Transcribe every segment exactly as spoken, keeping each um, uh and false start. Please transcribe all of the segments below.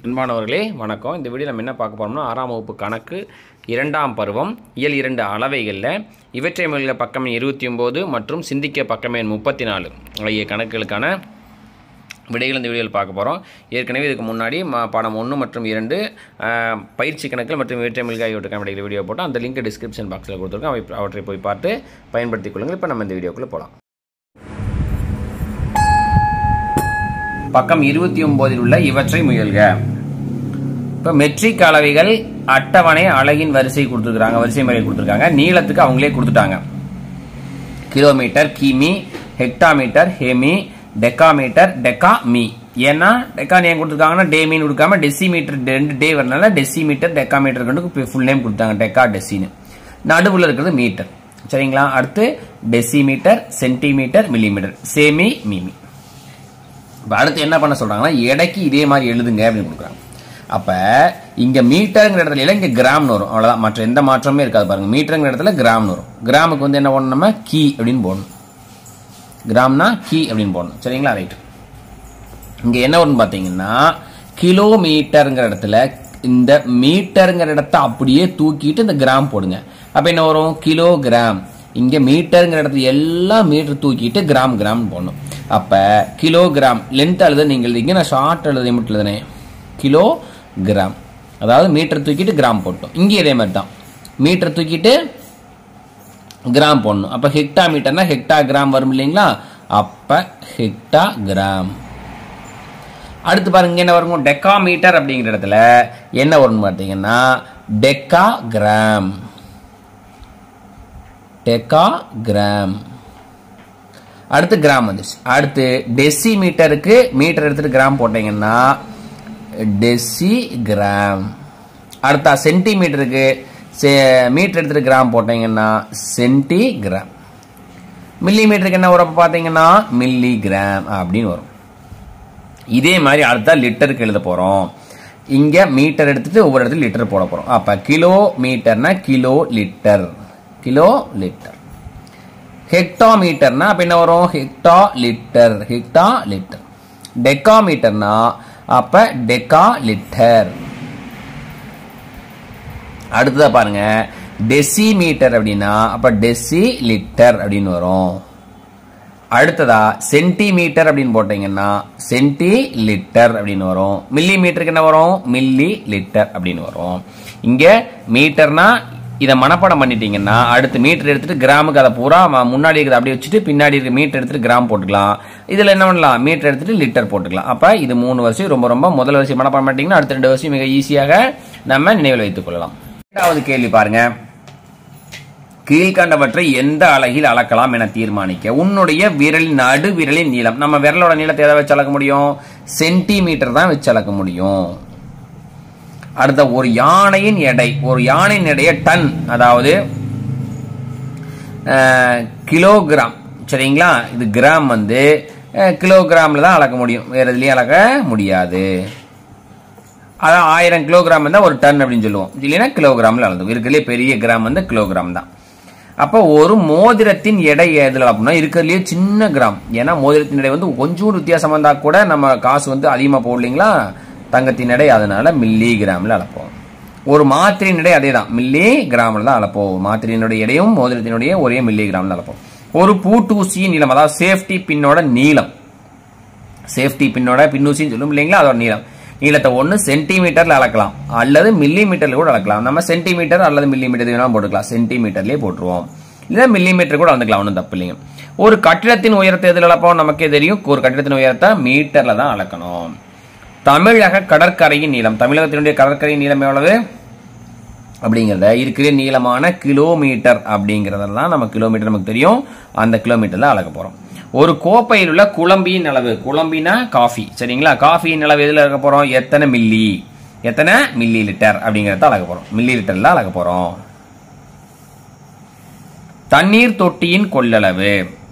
அன்பானவர்களே வணக்கம். இந்த வீடியோ நம்ம என்ன பார்க்க போறோம்னா ஆறாம் வகுப்பு கணக்கு இரண்டாம் பருவம் இயல் இரண்டு அளவைகளில் இவற்றை மொழிக பக்கம் இருபத்தி ஒன்பது மற்றும் சிந்திக்க பக்கம் முப்பத்தி நாலு ஆகிய கணக்குகளுக்கான விடைகள் இந்த வீடியோவில் பார்க்க போகிறோம். ஏற்கனவே இதுக்கு முன்னாடி பாடம் ஒன்று மற்றும் இரண்டு பயிற்சி கணக்கில் மற்றும் இவற்றை மொழிக ஆகியோருக்கான விடைகள் வீடியோ போட்டோம். அந்த லிங்க் டிஸ்கிரிப்ஷன் பாக்ஸில் கொடுத்துருக்கோம். அவை அவற்றை போய் பார்த்து பயன்படுத்திக் கொள்ளுங்கள். இப்போ நம்ம இந்த வீடியோக்குள்ளே போகலாம். பக்கம் இருபத்தி ஒன்பதில் உள்ள இவற்றை முயல்க. இப்போ மெட்ரிக் அளவைகள் அட்டவணை அலகின் வரிசை கொடுத்துருக்காங்க, வரிசை முறை கொடுத்துருக்காங்க. நீளத்துக்கு அவங்களே கொடுத்துட்டாங்க. கிலோமீட்டர், கிமி, ஹெக்டாமீட்டர், ஹெமி, டெக்காமீட்டர், டெக்கா மீ. ஏன்னா டெக்கா நேம் கொடுத்துருக்காங்கன்னா டே மீன் கொடுக்காம டெசிமீட்டர் ரெண்டு டே வரனால டெசிமீட்டர் டெக்காமீட்டர் கொண்டு ஃபுல் நேம் கொடுத்தாங்க, டெக்கா டெசின்னு. நடுவில் இருக்கிறது மீட்டர். சரிங்களா? அடுத்து டெசிமீட்டர், சென்டிமீட்டர், மில்லிமீட்டர், சேமி, மீமி. இப்போ அடுத்து என்ன பண்ண சொல்றாங்கன்னா எடைக்கு இதே மாதிரி எழுதுங்க அப்படின்னு கொடுக்குறாங்க. அப்ப இங்க மீட்டருங்கிற இடத்துல இங்க கிராம்னு வரும், அவ்வளவுதான். மற்ற எந்த மாற்றமே இருக்காது. பாருங்க, மீட்டருங்கிற இடத்துல கிராம்னு வரும். கிராமுக்கு வந்து என்ன போடணும், நம்ம கி அப்படின்னு போடணும். கிராம்னா கி அப்படின்னு போடணும். சரிங்களா? ரைட். இங்க என்ன வரும்னு பாத்தீங்கன்னா கிலோமீட்டருங்கிற இடத்துல இந்த மீட்டருங்கிற இடத்த அப்படியே தூக்கிட்டு இந்த கிராம் போடுங்க. அப்ப என்ன வரும், கிலோகிராம். இங்க மீட்டருங்கிற இடத்துல எல்லாம் மீட்டர் தூக்கிட்டு கிராம் கிராம் போடணும். அப்ப கிலோகிராம் லென்த் எழுத நீங்க எழுதிங்க, நான் ஷார்ட் எழுத மட்டும் எழுதுனேன். கிலோ கிராம், அதாவது மீட்டர் தூக்கிட்டு கிராம் போட்டோம். இங்கே இதே மாதிரி தான், மீட்டர் தூக்கிட்டு கிராம் போடணும். அப்ப ஹெக்டா மீட்டர்னா ஹெக்டா கிராம் வரும் இல்லைங்களா? அப்ப ஹெக்டா கிராம். அடுத்து பாருங்க என்ன வரும், டெக்கா மீட்டர் அப்படிங்கிற இடத்துல என்ன வரும் பார்த்தீங்கன்னா டெக்கா கிராம். Decagram. அடுத்து கிராம் வந்துச்சு. அடுத்து டெசி மீட்டருக்கு மீட்டர் எடுத்துட்டு கிராம் போட்டீங்கன்னா டெசி கிராம். அடுத்தா சென்டிமீட்டருக்கு மீட்டர் எடுத்துட்டு கிராம் போட்டீங்கன்னா சென்டி கிராம். மில்லி மீட்டருக்கு என்ன வரும் பார்த்தீங்கன்னா மில்லி கிராம் அப்படின்னு வரும். இதே மாதிரி அடுத்தா லிட்டருக்கு எழுத போறோம். இங்க மீட்டர் எடுத்துட்டு ஒவ்வொரு இடத்துல லிட்டர் போட போறோம். அப்ப கிலோ மீட்டர்னா கிலோ லிட்டர், கிலோ லிட்டர். ஹெக்டாமீட்டர்னா அப்ப என்ன வரும், ஹெக்டா லிட்டர், ஹெக்டா லிட்டர். டெக்காமீட்டர்னா அப்ப டெக்கா லிட்டர். அடுத்ததா பாருங்க, டெசிமீட்டர் அப்படின்னா அப்ப டெசி லிட்டர் அப்படின்னு வரும். அடுத்ததா சென்டிமீட்டர் அப்படின்னு போட்டீங்கன்னா சென்டி லிட்டர் அப்படின்னு வரும். மில்லி மீட்டருக்கு என்ன வரும், மில்லி லிட்டர் அப்படின்னு வரும். இங்க மீட்டர்னா இதை மனப்பாடம் பண்ணிட்டீங்கன்னா அடுத்து மீட்டர் எடுத்துட்டு கிராமுக்கு அதை பூரா முன்னாடி இருக்கிறத அப்படியே வச்சுட்டு பின்னாடி இருக்க மீட்டர் எடுத்துட்டு கிராம் போட்டுக்கலாம். இதுல என்ன பண்ணலாம், மீட்டர் எடுத்துட்டு லிட்டர் போட்டுக்கலாம். அப்ப இது மூணு வருஷம் ரொம்ப ரொம்ப முதல் வருஷம் மனப்பாடம் பண்ணிட்டீங்கன்னா அடுத்த ரெண்டு வருஷம் மிக ஈஸியாக நம்ம நினைவில் வைத்துக் கொள்ளலாம். இரண்டாவது கேள்வி பாருங்க, கீழ்கண்டவற்றை எந்த அலகில் அளக்கலாம் என தீர்மானிக்க. உன்னுடைய விரலின் நடு விரலின் நீளம், நம்ம விரலோட நீளத்தை எதை வச்சு அளக்க முடியும், சென்டிமீட்டர் தான் வச்சு அளக்க முடியும். அடுத்த ஒரு யானையின் எடை, ஒரு யானையின் எடைய டன், அதாவது கிலோகிராம். சரிங்களா? இது கிராம் வந்து கிலோகிராம்ல தான் அளக்க முடியும், வேற எதுலயும் அளக்க முடியாது. அதான் ஆயிரம் கிலோகிராம் தான் ஒரு டன் அப்படின்னு சொல்லுவோம், இல்லைன்னா கிலோகிராம்ல அளந்து. இருக்கிறதுலே பெரிய கிராம் வந்து கிலோகிராம் தான். அப்போ ஒரு மோதிரத்தின் எடை எதுல அப்படின்னா இருக்கிறதுலே சின்ன கிராம். ஏன்னா மோதிரத்தின் எடை வந்து கொஞ்சம் வித்தியாசம் வந்தா கூட நம்ம காசு வந்து அதிகமா போடலீங்களா, தங்கத்தின் எடை, அதனால மில்லி கிராம்ல அளப்போம். ஒரு மாத்திரையின் எடை அதே தான், மில்லி கிராம்ல தான் அளப்போம். மாத்திரையினுடைய எடையும் மோதிரத்தினுடைய ஒரே மில்லி கிராம்ல அளப்போம். ஒரு பூட்டூசியின் நீளம், அதாவது சேஃப்டி பின்னோட நீளம், சேஃப்டி பின்னோட பின்னூசின்னு சொல்லும் இல்லைங்களா, அதோட நீளம். நீளத்தை ஒன்னு சென்டிமீட்டர்ல அளக்கலாம் அல்லது மில்லி மீட்டர்ல கூட அளக்கலாம். நம்ம சென்டிமீட்டர் அல்லது மில்லி மீட்டர் வேணாலும் போட்டுக்கலாம், சென்டிமீட்டர்லயே போட்டுருவோம், இல்ல மில்லி மீட்டர் கூட அளந்துக்கலாம், ஒன்றும் தப்பு இல்லைங்க. ஒரு கட்டிடத்தின் உயரத்தை எதில் அளப்போம், நமக்கே தெரியும். ஒரு கட்டிடத்தின் உயரத்தை மீட்டர்ல தான் அளக்கணும். தமிழக கடற்கரையின் நீளம், தமிழகத்தினுடைய கடற்கரையின் நீளம் எவ்வளவு அப்படிங்கிறத இருக்கிற நீளமான கிலோமீட்டர் அப்படிங்கறதெல்லாம் நம்ம கிலோமீட்டர் நமக்கு தெரியும், அந்த கிலோமீட்டர்ல அளக்க போறோம். ஒரு கோப்பையில் உள்ள குழம்பியின் அளவு, குழம்பினா காஃபி. சரிங்களா? காஃபியின் அளவு எதுல அளக்க போறோம், எத்தனை மில்லி, எத்தனை மில்லி லிட்டர் அப்படிங்கறத அளக்க போறோம், மில்லி லிட்டர்ல அளக்க போறோம். தண்ணீர் தொட்டியின் கொள்ளளவு,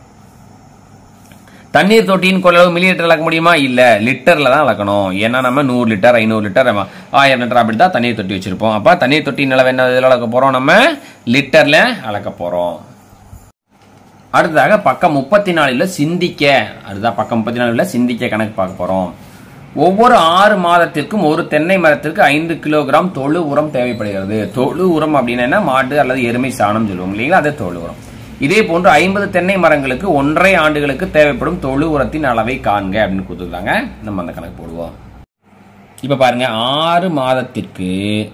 தண்ணீர் தொட்டியின் கொள்ளளவு மில்லி லிட்டர் அளக்க முடியுமா, இல்ல லிட்டர்ல தான் அளக்கணும். ஏன்னா நம்ம நூறு லிட்டர் ஐநூறு லிட்டர் ஆயிரம் லிட்டர் அப்படி தான் தண்ணீர் தொட்டி வச்சிருப்போம். அப்ப தண்ணீர் தொட்டியின் அளவு என்ன அளக்க போறோம், நம்ம லிட்டர்ல அளக்க போறோம். அடுத்ததாக பக்கம் முப்பத்தி நாலுல சிந்திக்க, அதுதான் பக்கம் முப்பத்தி நாலுல சிந்திக்க கணக்கு பார்க்க போறோம். ஒவ்வொரு ஆறு மாதத்திற்கும் ஒரு தென்னை மரத்திற்கு ஐந்து கிலோகிராம் தொழு உரம் தேவைப்படுகிறது. தொழு உரம் அப்படின்னா மாட்டு அல்லது எருமை சாணம் சொல்லுவோம் இல்லைங்களா, அது தொழு உரம். இதே போன்று ஐம்பது தென்னை மரங்களுக்கு ஒன்றரை ஆண்டுகளுக்கு தேவைப்படும் தொழு உரத்தின் அளவை காண்க அப்படின்னு கொடுத்துருக்காங்க. நம்ம அந்த கணக்கு போடுவோம். இப்ப பாருங்க, ஆறு மாதத்திற்கு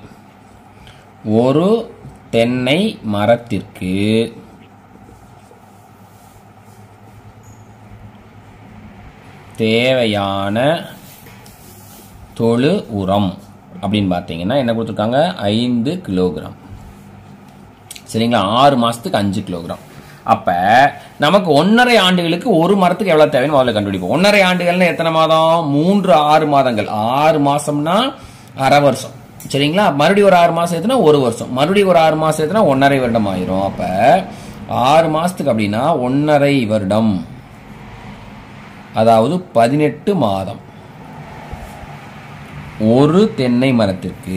ஒரு தென்னை மரத்திற்கு தேவையான தொழு உரம் அப்படின்னு பார்த்தீங்கன்னா என்ன கொடுத்துருக்காங்க, ஐந்து கிலோகிராம். சரிங்களா, ஆறு மாசத்துக்கு அஞ்சு கிலோகிராம். அப்ப நமக்கு ஒன்னரை ஆண்டுகளுக்கு ஒரு மரத்துக்கு எவ்வளவு தேவைன்னு முதல்ல கண்டுபிடிப்போம். ஒன்னரை ஆண்டுகள்னா எத்தனை மாதம், மூன்று ஆறு மாதங்கள். ஆறு மாசம்னா அரை வருஷம். சரிங்களா, மறுபடியும் ஒரு ஆறு மாசம் எடுத்துனா ஒரு வருஷம், மறுபடியும் ஒரு ஆறு மாசம் எடுத்துனா ஒன்னரை வருடம் ஆயிரும். அப்ப ஆறு மாசத்துக்கு அப்படின்னா ஒன்னரை வருடம், அதாவது பதினெட்டு மாதம். ஒரு தென்னை மரத்திற்கு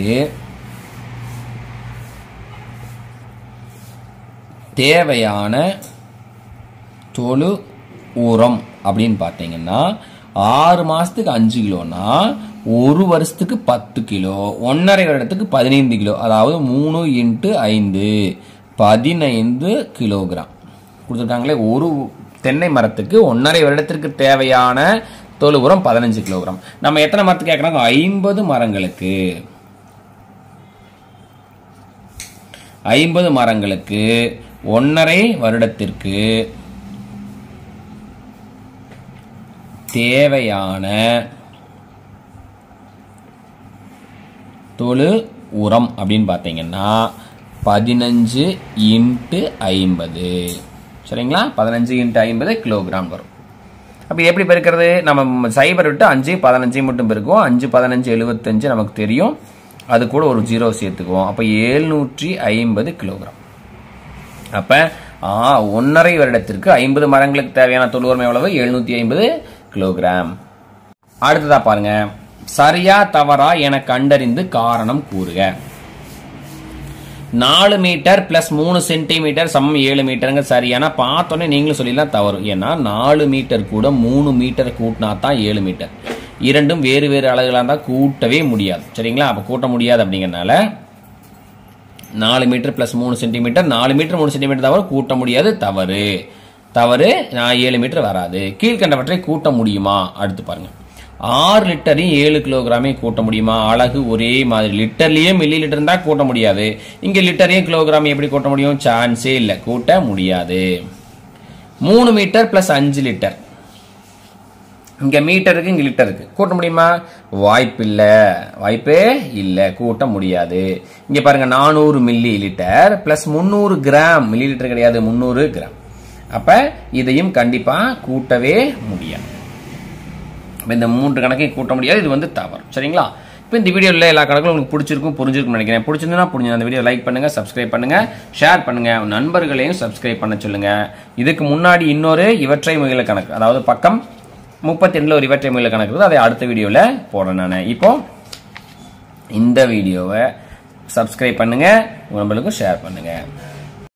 தேவையான தொழு உரம் அப்படின்னு பார்த்தீங்கன்னா ஆறு மாசத்துக்கு அஞ்சு கிலோனா ஒரு வருஷத்துக்கு பத்து கிலோ, ஒன்னரை வருடத்துக்கு பதினைந்து கிலோ, அதாவது மூணு இன்ட்டு ஐந்து பதினைந்து கிலோகிராம் கொடுத்துருக்காங்களே. ஒரு தென்னை மரத்துக்கு ஒன்னரை வருடத்திற்கு தேவையான தொழு உரம் பதினஞ்சு கிலோகிராம். நம்ம எத்தனை மரத்துக்கு கேட்கறாங்க, ஐம்பது மரங்களுக்கு. ஐம்பது மரங்களுக்கு ஒன்னரை வருடத்திற்கு தேவையான தொழு உரம் அப்படின்னு பார்த்தீங்கன்னா பதினஞ்சு இன்ட்டு ஐம்பது. சரிங்களா, பதினஞ்சு இன்ட்டு ஐம்பது கிலோகிராம் வரும். அப்ப எப்படி பெருக்கிறது, நம்ம சைபர் விட்டு அஞ்சு பதினஞ்சு மட்டும் பெருக்குவோம். அஞ்சு பதினஞ்சு எழுபத்தஞ்சு நமக்கு தெரியும், அது கூட ஒரு ஜீரோ சேர்த்துக்குவோம். அப்ப எழுநூற்றி ஐம்பது கிலோகிராம். அப்ப ஒன்னரை வருடத்திற்கு ஐம்பது மரங்களுக்கு தேவையான தொழு உரம் எவ்வளவு, எழுநூத்தி ஐம்பது கிலோகிராம். அடுத்ததா பாருங்க, சரியா தவறா என கண்டறிந்து காரணம் கூறுக. நாலு மீட்டர் பிளஸ் மூணு சென்டிமீட்டர் சமம் ஏழு மீட்டருங்க சரியான. பார்த்தோன்னே நீங்களும் சொல்லிடலாம் தவறு. ஏன்னா நாலு மீட்டர் கூட மூணு மீட்டர் கூட்டினா தான் ஏழு மீட்டர். இரண்டும் வேறு வேறு அலகுகளாக இருந்தால் கூட்டவே முடியாது. சரிங்களா, அப்போ கூட்ட முடியாது. அப்படிங்கிறனால நாலு மீட்டர் பிளஸ் மூணு சென்டிமீட்டர் நாலு மீட்டர் மூணு சென்டிமீட்டர் தவிர கூட்ட முடியாது, தவறு. தவறு, நான் ஏழு மீட்டர் வராது. கீழ்கண்டவற்றை கூட்ட முடியுமா? அடுத்து பாருங்க, ஆறு லிட்டரையும் ஏழு கிலோகிராமே கூட்ட முடியுமா? அழகு ஒரே மாதிரி. லிட்டர்லயே மில்லி லிட்டர் இருந்தா கூட்ட முடியாது. இங்க லிட்டரையும் கிலோகிராம் எப்படி கூட்ட முடியும்? சான்ஸே இல்லை, கூட்ட முடியாது. மூணு மீட்டர் பிளஸ் அஞ்சு லிட்டர், இங்க மீட்டருக்கு இங்க லிட்டருக்கு கூட்ட முடியுமா? வாய்ப்பு இல்ல, வாய்ப்பே இல்ல, கூட்ட முடியாது. இங்க பாருங்க, நானூறு மில்லி லிட்டர் பிளஸ் முன்னூறு கிராம், மில்லி லிட்டர் கிடையாது, முன்னூறு கிராம். அப்ப இதையும் கண்டிப்பா கூட்டவே முடியாது. இந்த மூன்று கணக்கையும் கூட்ட முடியாது, இது வந்து தவறு. சரிங்களா, இப்போ இந்த வீடியோவில் எல்லா கணக்கும் உங்களுக்கு பிடிச்சிருக்கும், புரிஞ்சிருக்கும் நினைக்கிறேன். பிடிச்சிருந்தா புரிஞ்சு அந்த வீடியோ லைக் பண்ணுங்க, சப்ஸ்கிரைப் பண்ணுங்க, ஷேர் பண்ணுங்க, நண்பர்களையும் சப்ஸ்கிரைப் பண்ண சொல்லுங்க. இதுக்கு முன்னாடி இன்னொரு இவற்றை முயல கணக்கு, அதாவது பக்கம் முப்பத்தி ரெண்டுல ஒரு இவற்றை முயல கணக்கு இருக்குது, அதை அடுத்த வீடியோவில் போடுறேன் நான். இப்போ இந்த வீடியோவை சப்ஸ்கிரைப் பண்ணுங்க, நண்பர்களுக்கும் ஷேர் பண்ணுங்க.